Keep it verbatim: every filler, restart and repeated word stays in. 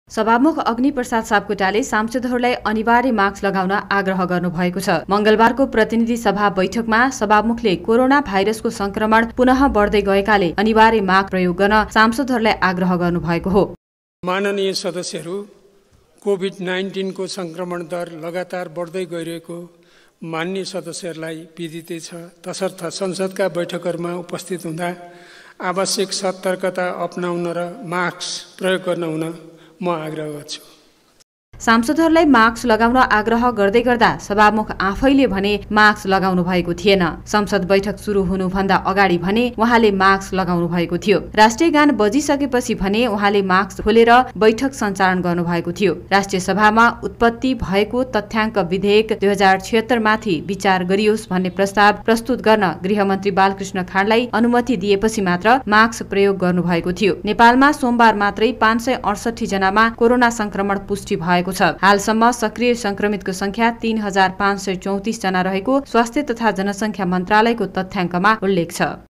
सभामुख अग्नि प्रसाद सापकोटाले सांसदहरूलाई अनिवार्य मास्क लगाउन आग्रह गर्नुभएको छ। मंगलबारको प्रतिनिधि सभा बैठकमा सभामुखले कोरोना भाइरसको संक्रमण पुनः बढ्दै गएकाले अनिवार्य मास्क प्रयोग गर्न सांसदहरूलाई आग्रह गर्नुभएको हो। माननीय सदस्यहरू, कोभिड नाइन्टीन को संक्रमण दर लगातार बढ्दै गइरहेको माननीय सदस्यहरूलाई विदितै छ। तसर्थ संसदका बैठकहरूमा उपस्थित हुँदा आवश्यक सतर्कता अपनाउन र मास्क प्रयोग गर्न हुन म आग्रह गर्छु। सांसदहरूलाई मास्क लगाउन आग्रह गर्दै गर्दा सभामुख आफैले भने मास्क लगाउनु भएको थिएन। संसद बैठक सुरु हुनुभन्दा अगाडि भने उहाँले मास्क लगाउनु भएको थियो। राष्ट्रिय गान बजिसकेपछि भने उहाँले मास्क खोलेर बैठक सञ्चालन गर्नु भएको थियो। राष्ट्रिय सभामा उत्पत्ति भएको तथ्याङ्क विधेयक दुई हजार छिहत्तर माथि विचार गरियोस् भन्ने प्रस्ताव प्रस्तुत गर्न गृहमन्त्री बालकृष्ण खाँडलाई अनुमति दिएपछि मात्र मास्क प्रयोग गर्नु भएको थियो। नेपालमा सोमबार मात्रै पाँच सय अडसठी जनामा कोरोना संक्रमण पुष्टि भएको छ। हालसम्म सक्रिय संक्रमितको संख्या तीन हजार पाँच सय चौतिस जना रहेको स्वास्थ्य तथा जनसंख्या मन्त्रालयको तथ्याङ्कमा उल्लेख छ।